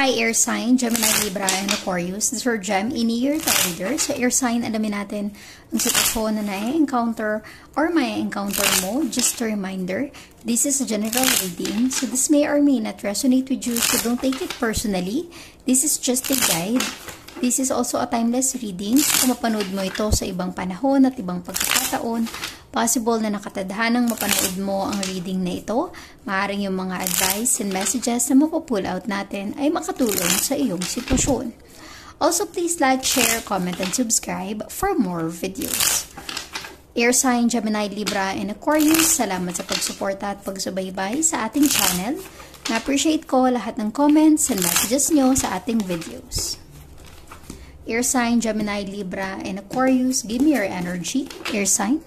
Hi, air sign, Gemini, Libra, and Aquarius. This is for Gem, in-year reader. Sa air sign, alamin natin ang sitwasyon na na-encounter or may encounter mo. Just a reminder, this is a general reading. So this may or may not resonate with you, so don't take it personally. This is just a guide. This is also a timeless reading. Kung mapanood mo ito sa ibang panahon at ibang pagkakataon, possible na nakatadhanang mapanood mo ang reading na ito. Maaaring yung mga advice and messages na mapupull out natin ay makatulong sa iyong sitwasyon. Also, please like, share, comment, and subscribe for more videos. Air sign, Gemini, Libra, and Aquarius, salamat sa pagsuporta at pagsubaybay sa ating channel. Na-appreciate ko lahat ng comments and messages nyo sa ating videos. Air sign, Gemini, Libra, and Aquarius, give me your energy. Air sign.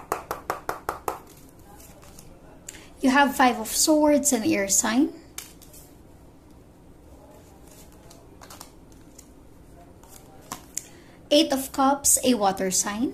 You have 5 of Swords and air sign. Eight of Cups, a water sign.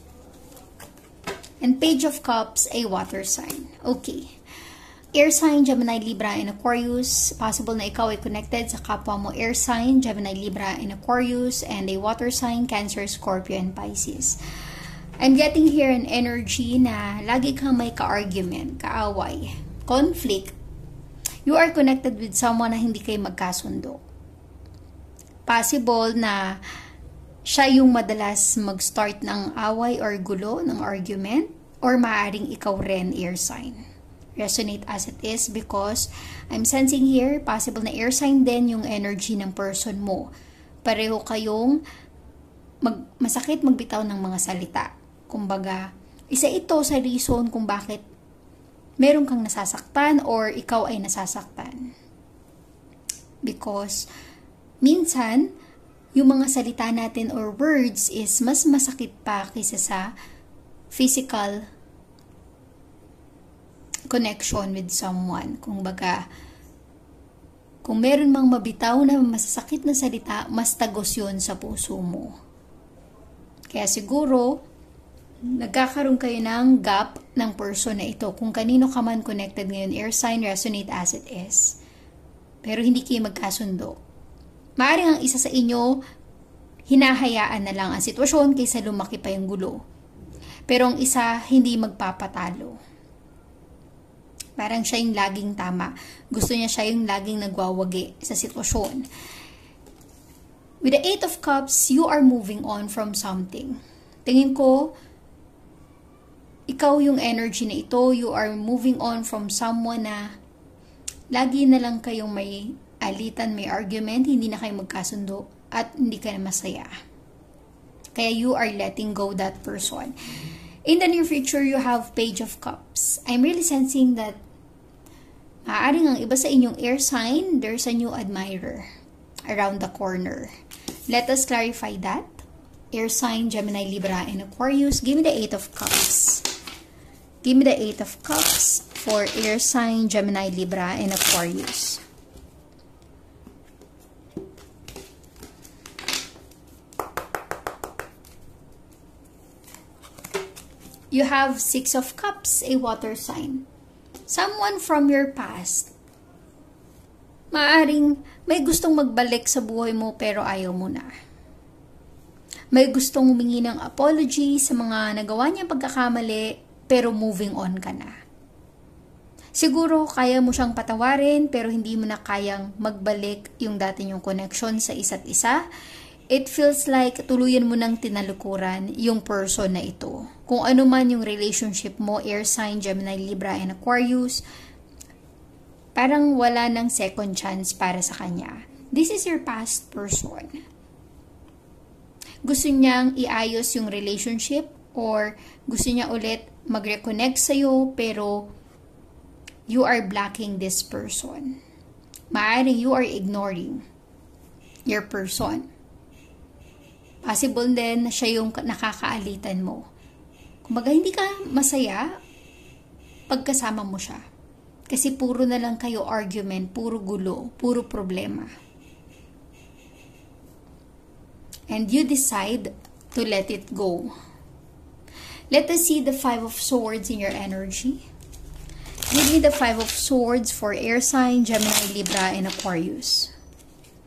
And Page of Cups, a water sign. Okay. Air sign, Gemini, Libra, and Aquarius. Possible na ikaw ay connected sa kapwa mo air sign, Gemini, Libra, and Aquarius, and a water sign, Cancer, Scorpio, and Pisces. I'm getting here an energy na lagi kang may ka-argument, kaaway, conflict. You are connected with someone na hindi kayo magkasundo. Possible na siya yung madalas mag-start ng away or gulo, ng argument, or maaaring ikaw rin air sign. Resonate as it is because I'm sensing here, possible na air sign din yung energy ng person mo. Pareho kayong masakit magbitaw ng mga salita. Kumbaga, isa ito sa reason kung bakit meron kang nasasaktan or ikaw ay nasasaktan. Because minsan, yung mga salita natin or words is mas masakit pa kaysa sa physical connection with someone. Kumbaga, kung meron mang mabitaw na masasakit na salita, mas tagos yun sa puso mo. Kaya siguro, nagkakaroon kayo ng gap ng person na ito. Kung kanino ka man connected ngayon, air sign, resonate as it is. Pero hindi kayo magkasundo. Maaaring ang isa sa inyo, hinahayaan na lang ang sitwasyon kaysa lumaki pa yung gulo. Pero ang isa, hindi magpapatalo. Parang siya yung laging tama. Gusto niya siya yung laging nagwawagi sa sitwasyon. With the Eight of Cups, you are moving on from something. Tingin ko, ikaw yung energy na ito. You are moving on from someone na lagi na lang kayong may alitan, may argument, hindi na kayo magkasundo, at hindi ka na masaya. Kaya you are letting go that person. In the near future, you have Page of Cups. I'm really sensing that maaaring ang iba sa inyong air sign, there's a new admirer around the corner. Let us clarify that. Air sign, Gemini, Libra, and Aquarius. Give me the Eight of Cups. Give me the Eight of Cups for air sign, Gemini, Libra, and Aquarius. You have Six of Cups, a water sign. Someone from your past. Maaring may gustong magbalik sa buhay mo pero ayaw mo na. May gustong humingi ng apology sa mga nagawa niyang pagkakamali pero moving on ka na. Siguro kaya mo siyang patawarin pero hindi mo na kayang magbalik yung dati niyong connection sa isa't isa. It feels like tuluyan mo nang tinalukuran yung person na ito. Kung ano man yung relationship mo, air sign, Gemini, Libra, and Aquarius, parang wala nang second chance para sa kanya. This is your past person. Gusto niyang iayos yung relationship or gusto niya ulit mag-reconnect sa'yo pero you are blocking this person. Maaaring you are ignoring your person. Possible din na siya yung nakakaalitan mo. Kumbaga, hindi ka masaya pagkasama mo siya. Kasi puro na lang kayo argument, puro gulo, puro problema. And you decide to let it go. Let us see the Five of Swords in your energy. Give me the Five of Swords for air sign, Gemini, Libra, and Aquarius.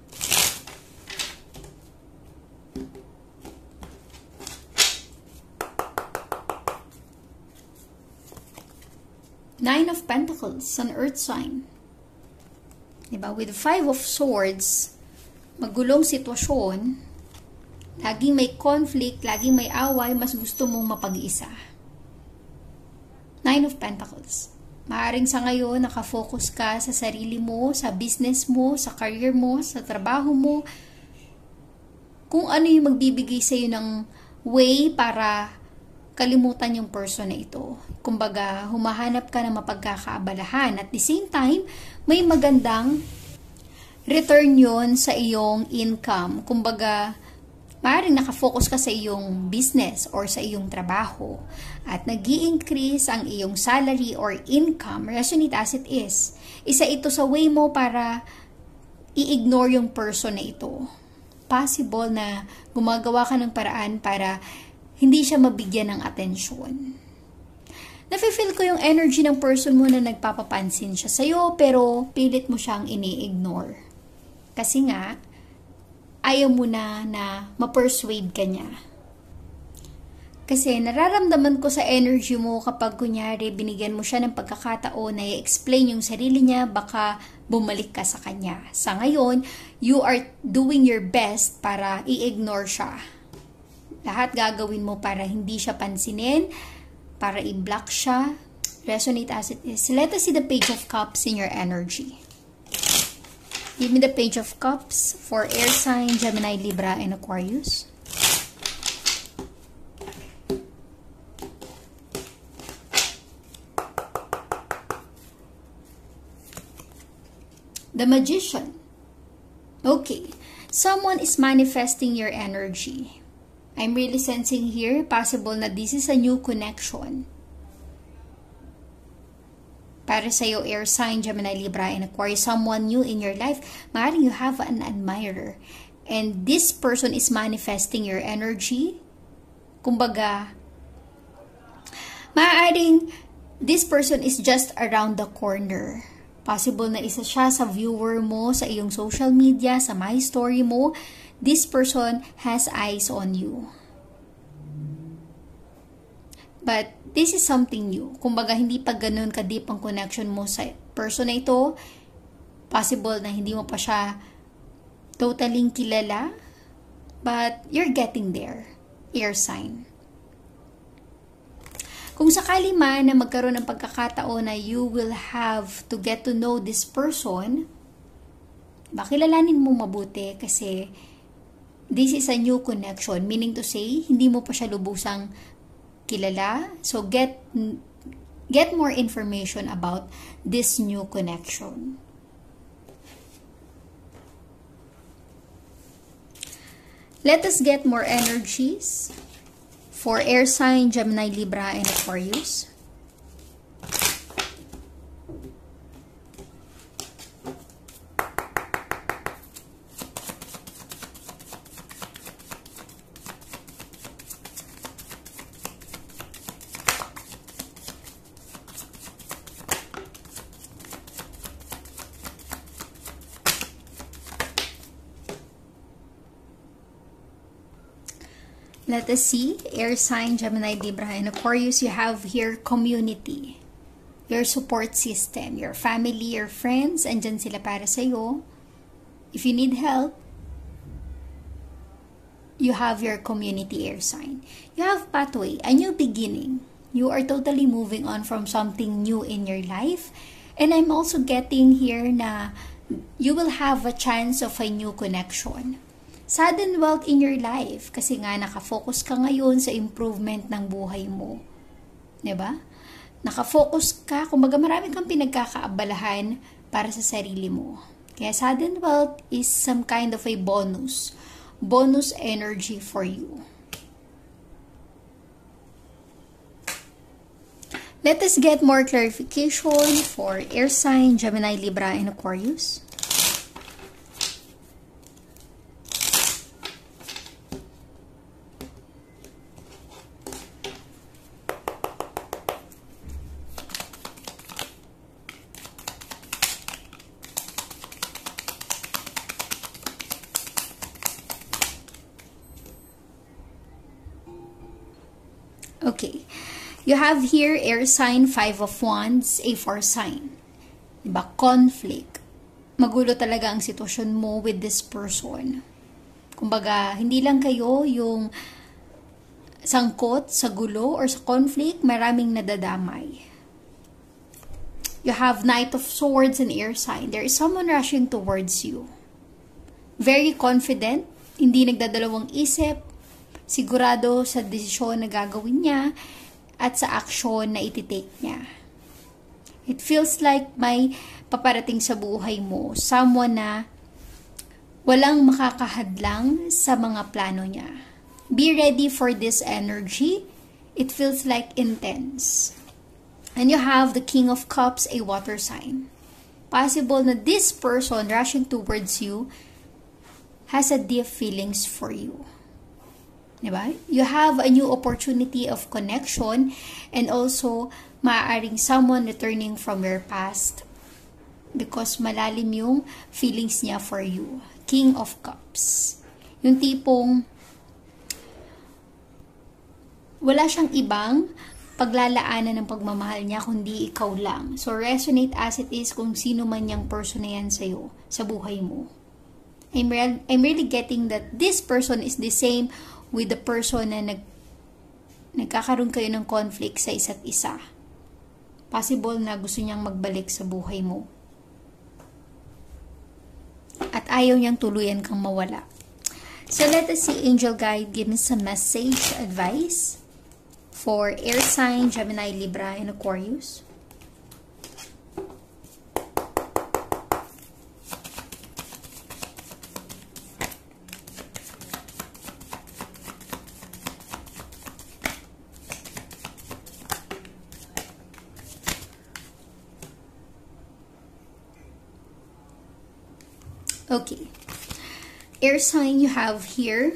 Nine of Pentacles, an earth sign. Diba? With Five of Swords, magulong sitwasyon, laging may conflict, laging may away, mas gusto mong mapag-isa. Nine of Pentacles. Maaring sa ngayon, nakafocus ka sa sarili mo, sa business mo, sa career mo, sa trabaho mo. Kung ano yung magbibigay sa'yo ng way para kalimutan yung person na ito. Kumbaga, humahanap ka ng mapagkakaabalahan. At the same time, may magandang return yon sa iyong income. Kumbaga, maaaring nakafocus ka sa iyong business or sa iyong trabaho at nag-i-increase ang iyong salary or income, resonate as it is. Isa ito sa way mo para i-ignore yung person na ito. Possible na gumagawa ka ng paraan para hindi siya mabigyan ng atensyon. Nafe-feel ko yung energy ng person mo na nagpapapansin siya sa'yo pero pilit mo siyang ini-ignore. Kasi nga, ayaw mo na ma-persuade ka niya. Kasi nararamdaman ko sa energy mo kapag kunyari binigyan mo siya ng pagkakataon na i-explain yung sarili niya, baka bumalik ka sa kanya. Sa ngayon, you are doing your best para i-ignore siya. Lahat gagawin mo para hindi siya pansinin, para i-block siya. Resonate as it is. Let us see the Page of Cups in your energy. Give me the Page of Cups for air sign, Gemini, Libra, and Aquarius. The Magician. Okay. Someone is manifesting your energy. I'm really sensing here, possible na this is a new connection. Para sa'yo, air sign, Gemini, Libra, and Aquarius, someone new in your life, maaaring you have an admirer. And this person is manifesting your energy. Kumbaga, maaaring this person is just around the corner. Possible na isa siya sa viewer mo, sa iyong social media, sa my story mo. This person has eyes on you. But this is something new. Kumbaga, hindi pa ganun ka-deep ang connection mo sa person na ito. Possible na hindi mo pa siya totally kilala. But you're getting there. Air sign. Kung sakali man na magkaroon ng pagkakataon na you will have to get to know this person, kilalanin mo mabuti kasi this is a new connection. Meaning to say, hindi mo pa siya lubusang kilala. So, get more information about this new connection. Let us get more energies for air sign, Gemini, Libra, and Aquarius. Let us see, air sign, Gemini, Libra, and Aquarius, you have here community, your support system, your family, your friends, andyan sila para sa'yo. If you need help, you have your community, air sign. You have pathway, a new beginning. You are totally moving on from something new in your life. And I'm also getting here na you will have a chance of a new connection. Sudden wealth in your life kasi nga nakafocus ka ngayon sa improvement ng buhay mo. 'Di ba? Nakafocus ka, kumbaga marami kang pinagkakaabalahan para sa sarili mo. Kaya sudden wealth is some kind of a bonus energy for you. Let us get more clarification for air sign, Gemini, Libra, and Aquarius. Okay. You have here air sign, 5 of Wands, a 4 sign. Diba? Conflict. Magulo talaga ang sitwasyon mo with this person. Kumbaga, hindi lang kayo yung sangkot sa gulo or sa conflict, maraming nadadamay. You have Knight of Swords and air sign. There is someone rushing towards you. Very confident, hindi nagdadalawang isip, sigurado sa desisyon na gagawin niya at sa aksyon na ititake niya. It feels like may paparating sa buhay mo, someone na walang makakahadlang sa mga plano niya. Be ready for this energy. It feels like intense. And you have the King of Cups, a water sign. Possible na this person rushing towards you has a deep feelings for you. Diba? You have a new opportunity of connection and also maaaring someone returning from your past because malalim yung feelings niya for you. King of Cups. Yung tipong wala siyang ibang paglalaanan ng pagmamahal niya kundi ikaw lang. So resonate as it is kung sino man yung person na yan sa'yo, sa buhay mo. I'm really getting that this person is the same with the person na nagkakaroon kayo ng conflict sa isa't isa. Possible na gusto niyang magbalik sa buhay mo. At ayaw niyang tuluyan kang mawala. So let us see, Angel Guide, give me some message, advice for air sign, Gemini, Libra, and Aquarius. Okay, air sign, you have here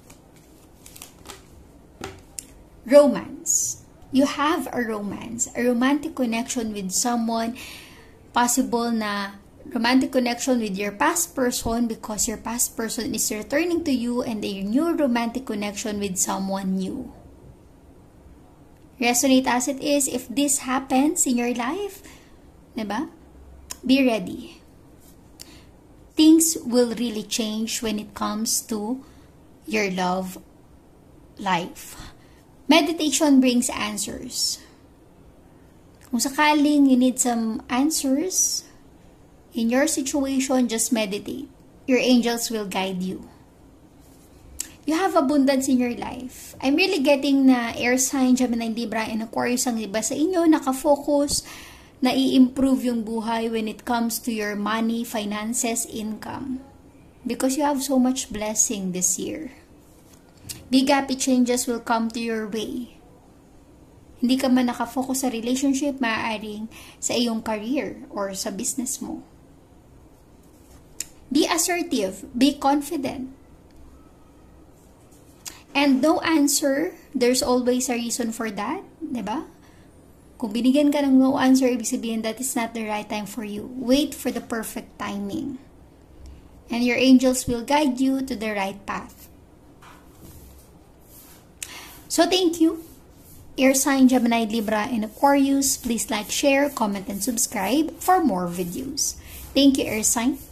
romance. You have a romance, a romantic connection with someone. Possible na romantic connection with your past person because your past person is returning to you and a new romantic connection with someone new. Resonate as it is. If this happens in your life, diba? Be ready. Things will really change when it comes to your love life. Meditation brings answers. Kung sakaling you need some answers in your situation, just meditate. Your angels will guide you. You have abundance in your life. I'm really getting na air sign, Gemini, Libra, and Aquarius ang iba sa inyo, nakafocus na i-improve yung buhay when it comes to your money, finances, income. Because you have so much blessing this year. Big happy changes will come to your way. Hindi ka man nakafocus sa relationship, maaaring sa iyong career or sa business mo. Be assertive. Be confident. And no answer, there's always a reason for that. Diba? Kung binigyan ka ng no answer, ibig sabihin that is not the right time for you. Wait for the perfect timing. And your angels will guide you to the right path. So thank you. Air sign, Gemini, Libra, and Aquarius. Please like, share, comment, and subscribe for more videos. Thank you, Air sign.